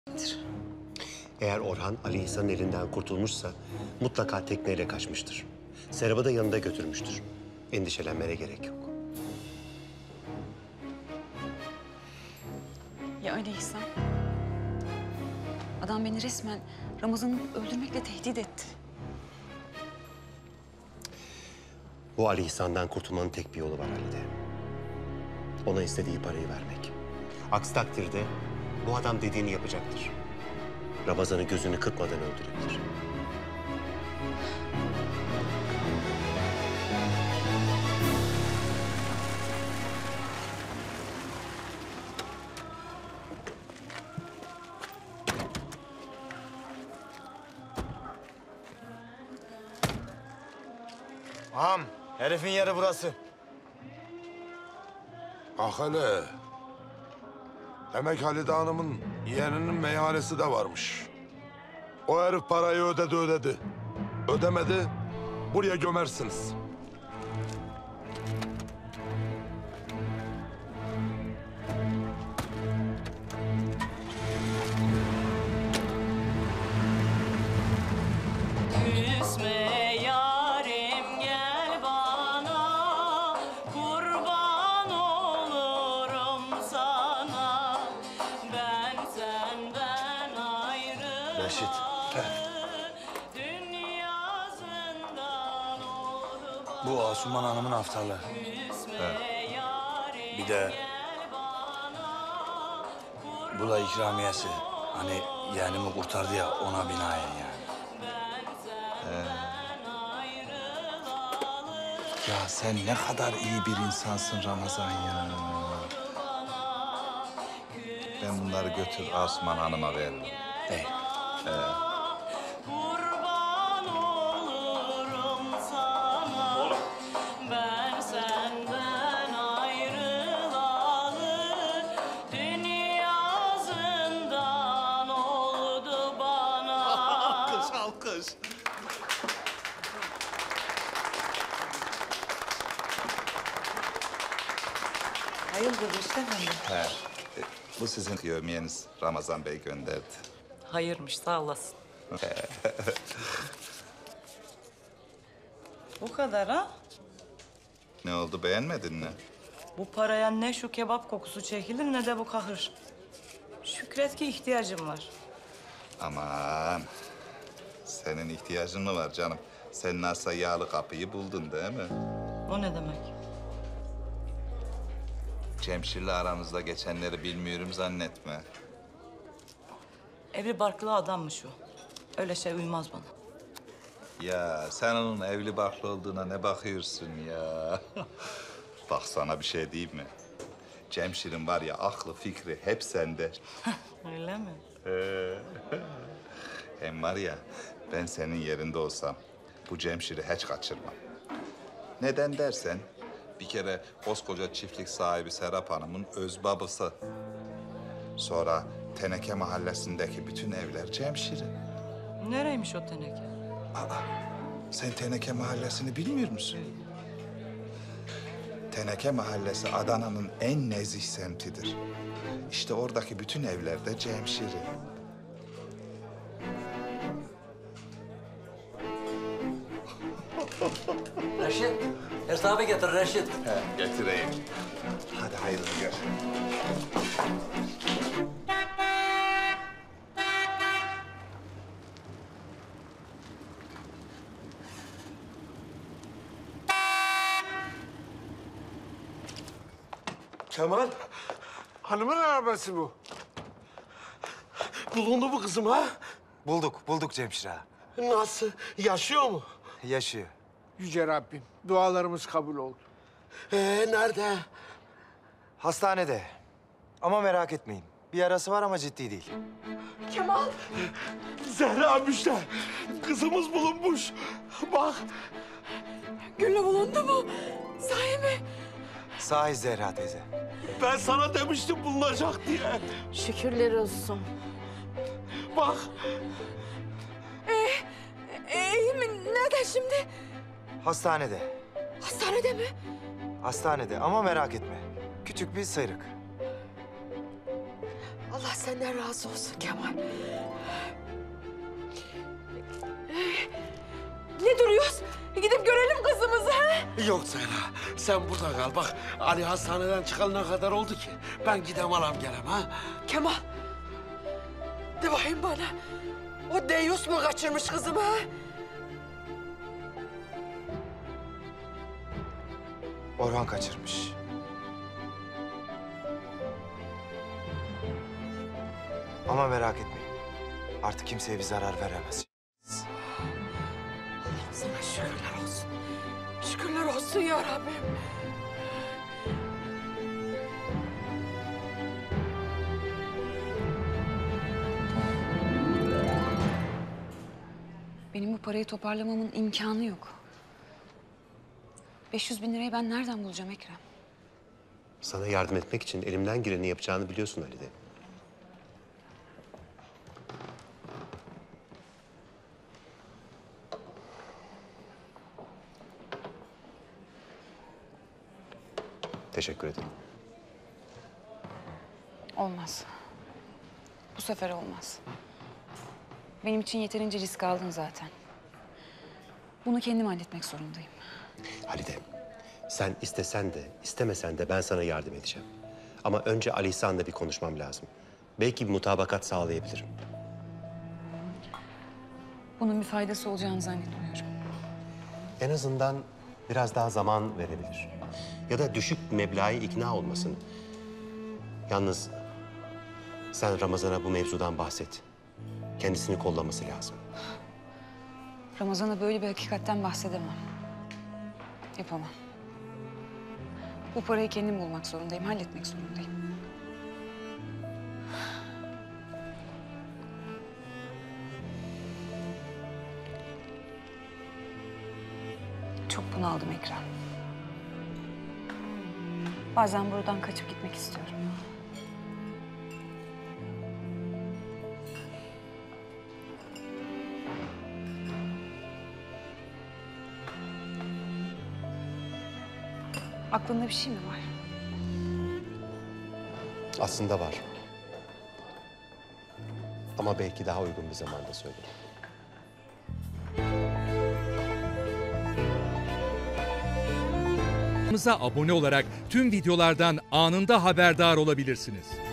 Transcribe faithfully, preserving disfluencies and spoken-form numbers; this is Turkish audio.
Eğer Orhan Ali İhsan'ın elinden kurtulmuşsa mutlaka tekneyle kaçmıştır. Serap'ı da yanında götürmüştür. Endişelenmene gerek yok. Ya Ali İhsan? Adam beni resmen Ramazan'ı öldürmekle tehdit etti. Bu Ali İhsan'dan kurtulmanın tek bir yolu var Halide. Ona istediği parayı vermek. Aksi takdirde bu adam dediğini yapacaktır. Ramazan'ı gözünü kırpmadan öldürebilir. Ağam, herifin yeri burası. Ah hele. Demek Halide Hanım'ın yeğeninin meyhanesi de varmış. O herif parayı ödedi ödedi. Ödemedi, buraya gömersiniz. Küsme yarim gel bana, kurban olurum sana. Ben senden ayrı. Reşit. Dünya zindan oldu bana. Bu Asuman Hanım'ın haftalı. Bir de bu da ikramiyesi. Hani yeğenimi kurtardı ya, ona binaen yani. Ya sen ne kadar iyi bir insansın Ramazan ya. Ben bunları götür Asuman Hanım'a veririm. Ey. Kurban olurum sana. Ben senden ayrılalı. Dünya zindan oldu bana. Alkış, alkış. Hayırdır Rüstem Efendi? He, e, bu sizin yevmiyeniz Ramazan Bey gönderdi. Hayırmış, sağ olasın. Bu kadar ha? Ne oldu, beğenmedin mi? Bu paraya ne şu kebap kokusu çekilir ne de bu kahır. Şükret ki ihtiyacım var. Aman, senin ihtiyacın mı var canım? Sen nasıl yağlı kapıyı buldun değil mi? O ne demek? Cemşir'le aranızda geçenleri bilmiyorum zannetme. Evli barklı adammış o. Öyle şey uymaz bana. Ya sen onun evli barklı olduğuna ne bakıyorsun ya? Bak sana bir şey diyeyim mi? Cemşir'in var ya aklı fikri hep sende. Öyle mi? Hem var ya ben senin yerinde olsam bu Cemşir'i hiç kaçırmam. Neden dersen bir kere koskoca çiftlik sahibi Serap Hanım'ın öz babası. Sonra Teneke Mahallesi'ndeki bütün evler Cemşir'in. Nereymiş o teneke? Aa, sen Teneke Mahallesi'ni bilmiyor musun? Teneke Mahallesi Adana'nın en nezih semtidir. İşte oradaki bütün evlerde Cemşir'in. Reşit, hesabı getir Reşit. He, getireyim. Hadi hayırlı gör. Kemal, hanımın arabası bu. Bulundu mu kızım ha? Bulduk, bulduk Cemşir ağa. Nasıl? Yaşıyor mu? Yaşıyor. Yüce Rabbim, dualarımız kabul oldu. Ee, nerede? Hastanede. Ama merak etmeyin. Bir yarası var ama ciddi değil. Kemal! Zehra müjde. Kızımız bulunmuş. Bak. Güllü bulundu mu? Sahi mi? Sahi Zehra teyze. Ben sana demiştim bulunacak diye. Şükürler olsun. Bak. Ee, iyi mi? Nerede şimdi? Hastanede. Hastanede mi? Hastanede ama merak etme. Küçük bir sıyrık. Allah senden razı olsun Kemal. Ne duruyoruz? Gidip görelim kızımızı ha? Yok Zehra, sen burada kal. Bak Ali hastaneden çıkalına kadar oldu ki. Ben gidem alam gelem ha. Kemal. De bakayım bana. O Deyus mu kaçırmış kızımı ha? Orhan kaçırmış. Ama merak etmeyin. Artık kimseye bir zarar veremez. Sana şükürler olsun. Şükürler olsun ya Rabbim. Benim bu parayı toparlamamın imkanı yok. beş yüz bin lirayı ben nereden bulacağım Ekrem? Sana yardım etmek için elimden geleni yapacağını biliyorsun Halide. Teşekkür ederim. Olmaz. Bu sefer olmaz. Benim için yeterince risk aldın zaten. Bunu kendim halletmek zorundayım. Halide, sen istesen de istemesen de ben sana yardım edeceğim. Ama önce Ali İhsan'la bir konuşmam lazım. Belki bir mutabakat sağlayabilirim. Bunun bir faydası olacağını zannetmiyorum. En azından biraz daha zaman verebilir. Ya da düşük meblağa ikna olmasın. Yalnız sen Ramazan'a bu mevzudan bahset. Kendisini kollaması lazım. Ramazan'a böyle bir hakikatten bahsedemem. Yapamam. Bu parayı kendim bulmak zorundayım, halletmek zorundayım. Çok bunaldım Ekrem. Bazen buradan kaçıp gitmek istiyorum. Aklında bir şey mi var? Aslında var. Ama belki daha uygun bir zamanda söylerim. Kanalımıza abone olarak tüm videolardan anında haberdar olabilirsiniz.